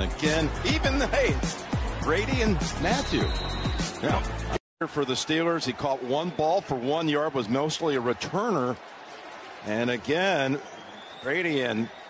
again, even Brady and Matthew. Yeah. For the Steelers, he caught one ball for 1 yard, was mostly a returner. And again, Brady and